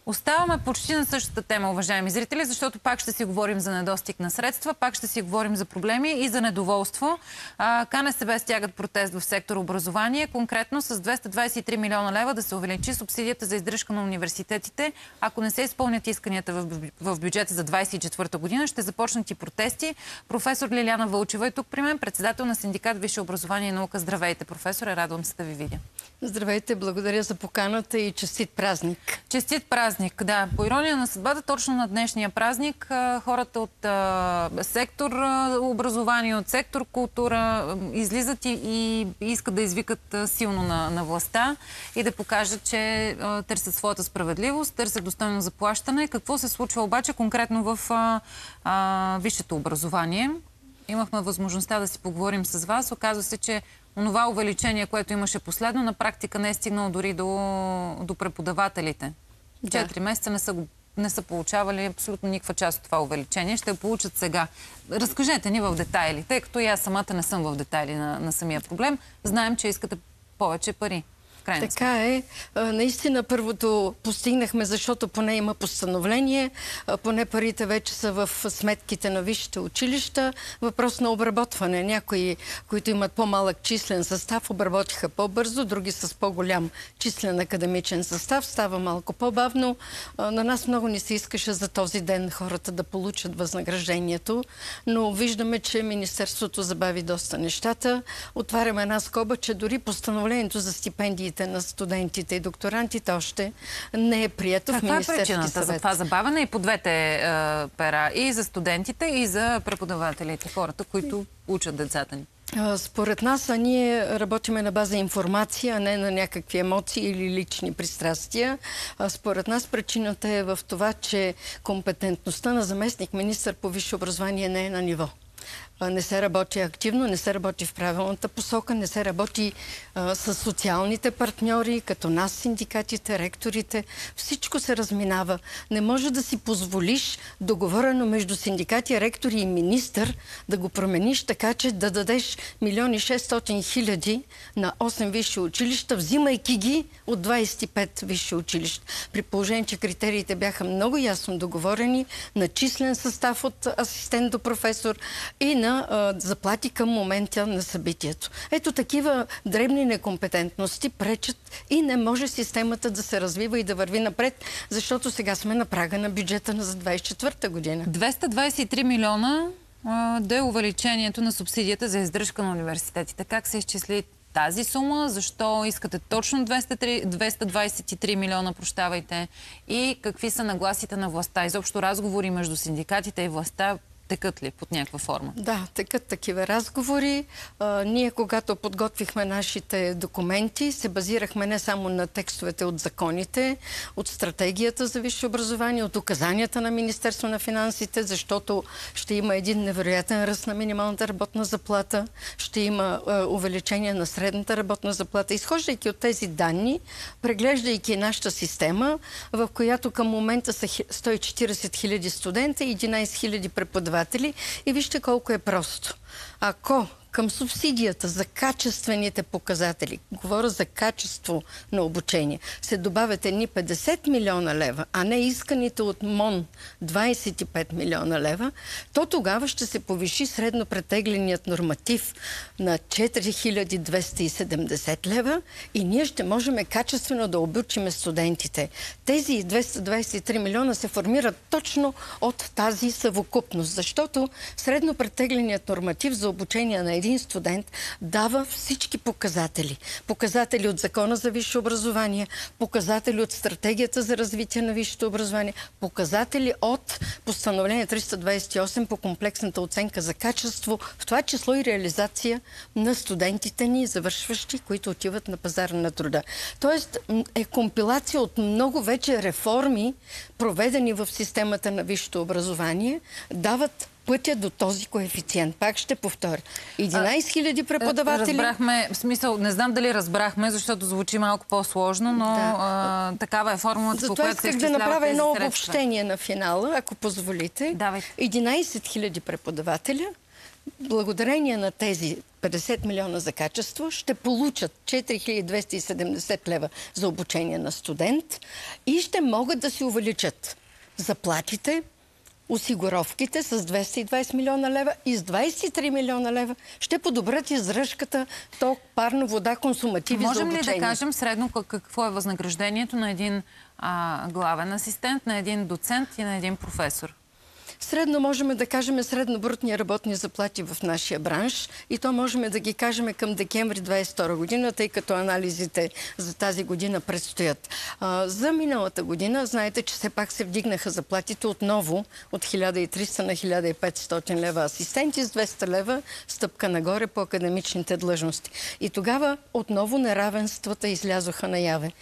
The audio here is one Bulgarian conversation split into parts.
Оставаме почти на същата тема, уважаеми зрители, защото пак ще си говорим за недостиг на средства, пак ще си говорим за проблеми и за недоволство. КНСБ стягат протест в сектор образование, конкретно с 223 милиона лева да се увеличи субсидията за издръжка на университетите. Ако не се изпълнят исканията в бюджета за 2024 година, ще започнат и протести. Професор Лиляна Вълчева е тук при мен, председател на синдикат Висше образование и наука. Здравейте, професоре, радвам се да ви видя. Здравейте, благодаря за поканата и честит празник. Честит празник, да. По ирония на съдбата, точно на днешния празник, хората от сектор образование, от сектор култура излизат и искат да извикат силно на властта и да покажат, че търсят своята справедливост, търсят достойно заплащане. Какво се случва обаче конкретно в висшето образование? Имахме възможността да си поговорим с вас. Оказва се, че онова увеличение, което имаше последно, на практика не е стигнало дори до преподавателите. 4 месеца не са получавали абсолютно никаква част от това увеличение. Ще я получат сега. Разкажете ни в детайли, тъй като и аз самата не съм в детайли на самия проблем. Знаем, че искате повече пари. Така е. Наистина първото постигнахме, защото поне има постановление, поне парите вече са в сметките на висшите училища. Въпрос на обработване. Някои, които имат по-малък числен състав, обработиха по-бързо, други с по-голям числен академичен състав. Става малко по-бавно. На нас много ни се искаше за този ден хората да получат възнаграждението, но виждаме, че Министерството забави доста нещата. Отваряме една скоба, че дори постановлението за стипендии на студентите и докторантите още не е прието в Министерския съвет. Каква е причината за това забавяне и по двете пера? И за студентите, и за преподавателите, хората, които учат децата ни? Според нас, ние работиме на база информация, а не на някакви емоции или лични пристрастия. Според нас причината е в това, че компетентността на заместник-министър по висше образование не е на ниво. Не се работи активно, не се работи в правилната посока, не се работи с социалните партньори, като нас, синдикатите, ректорите. Всичко се разминава. Не може да си позволиш договорено между синдикати, ректори и министър да го промениш така, че да дадеш 1 600 000 на 8 висши училища, взимайки ги от 25 висши училища. При положение, че критериите бяха много ясно договорени на числен състав от асистент до професор и на заплати към момента на събитието. Ето такива дребни некомпетентности пречат и не може системата да се развива и да върви напред, защото сега сме на прага на бюджета за 2024 година. 223 милиона да е увеличението на субсидията за издръжка на университетите. Как се изчисли тази сума? Защо искате точно 223 милиона, прощавайте? И какви са нагласите на властта? Изобщо разговори между синдикатите и властта текат ли под някаква форма? Да, текат такива разговори. Ние, когато подготвихме нашите документи, се базирахме не само на текстовете от законите, от стратегията за висше образование, от указанията на Министерство на финансите, защото ще има един невероятен ръст на минималната работна заплата, ще има увеличение на средната работна заплата. Изхождайки от тези данни, преглеждайки нашата система, в която към момента са 140 хиляди студента и 11 хиляди преподаватели, и вижте колко е просто. Ако към субсидията за качествените показатели, говоря за качество на обучение, се добавят едни 50 милиона лева, а не исканите от МОН 25 милиона лева, то тогава ще се повиши средно претегленият норматив на 4270 лева и ние ще можем качествено да обучиме студентите. Тези 223 милиона се формират точно от тази съвокупност, защото средно претегленият норматив за обучение на един студент дава всички показатели. Показатели от Закона за висше образование, показатели от Стратегията за развитие на висшето образование, показатели от Постановление 328 по комплексната оценка за качество, в това число и реализация на студентите ни, завършващи, които отиват на пазара на труда. Тоест е компилация от много вече реформи, проведени в системата на висшето образование, дават пътя до този коефициент. Пак ще повторя. 11 000 преподаватели. Разбрахме, в смисъл, не знам дали разбрахме, защото звучи малко по-сложно, но такава е формулата, по която се изчисляват тези средства. Затова исках да направя едно обобщение на финала, ако позволите. Давайте. 11 000 преподавателя, благодарение на тези 50 милиона за качество, ще получат 4270 лева за обучение на студент и ще могат да си увеличат заплатите, осигуровките с 220 милиона лева и с 23 милиона лева ще подобрят издръжката, ток, парна вода, консумативи за обучение. Можем ли да кажем средно какво е възнаграждението на един главен асистент, на един доцент и на един професор? Средно можем да кажем среднобрутни работни заплати в нашия бранш и то можем да ги кажем към декември 2022 година, тъй като анализите за тази година предстоят. За миналата година, знаете, че все пак се вдигнаха заплатите отново от 1300 на 1500 лева асистенти с 200 лева стъпка нагоре по академичните длъжности. И тогава отново неравенствата излязоха наяве.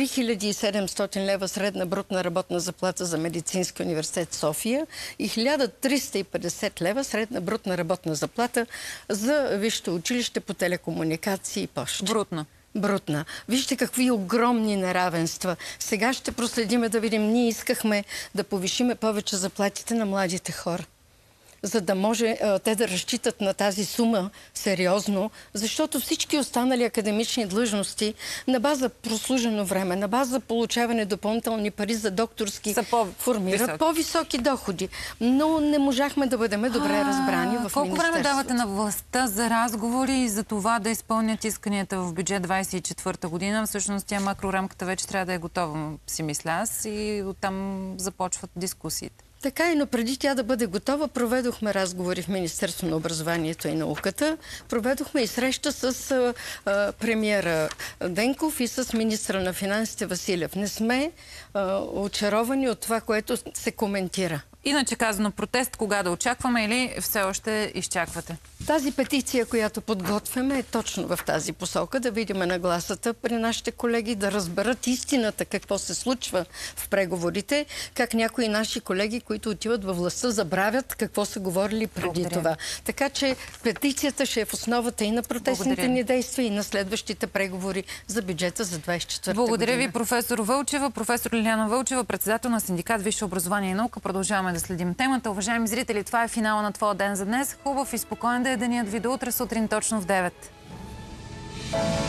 3700 лева средна брутна работна заплата за Медицински университет София и 1350 лева средна брутна работна заплата за висшето училище по телекомуникации и пощи. Брутна. Вижте какви огромни неравенства. Сега ще проследиме да видим. Ние искахме да повишиме повече заплатите на младите хора, за да може те да разчитат на тази сума сериозно, защото всички останали академични длъжности на база прослужено време, на база получаване допълнителни пари за докторски формират по-високи доходи. Но не можахме да бъдем добре разбрани в Колко време министерството. давате на властта за разговори и за това да изпълнят исканията в бюджет 24-та година? Всъщност тя макрорамката вече трябва да е готова, си мисля аз, и оттам започват дискусиите. Така и, но преди тя да бъде готова, проведохме разговори в Министерство на образованието и науката. Проведохме и среща с премиера Денков и с министра на финансите Василев. Не сме очаровани от това, което се коментира. Иначе казано, протест кога да очакваме или все още изчаквате? Тази петиция, която подготвяме, е точно в тази посока. Да видим нагласата при нашите колеги, да разберат истината, какво се случва в преговорите, как някои наши колеги, които отиват във властта, забравят какво са говорили преди това. Така че петицията ще е в основата и на протестните ни действия, и на следващите преговори за бюджета за 24 година. Благодаря ви, професор Вълчева, професор Лиляна Вълчева, председател на синдикат Висше образование и наука. Продължаваме да следим темата. Уважаеми зрители, това е финала на Твоя ден за днес. Хубав и спокоен да е денят ви, до утре сутрин точно в 9.